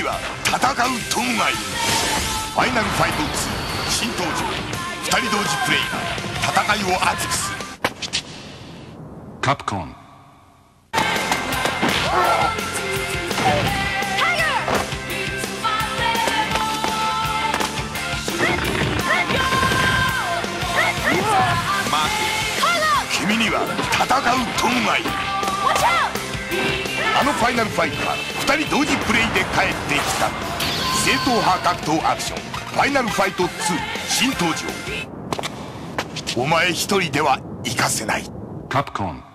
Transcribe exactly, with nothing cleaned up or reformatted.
には戦う友がいる。ファイナルファイトツー新登場。ふたり同時プレイが戦いを熱くする。カプコン君には戦う友がいる。あのファイナルファイトはふたり同時プレイで帰ってきた。正統派格闘アクションファイナルファイトツー新登場。お前一人では行かせない。カプコン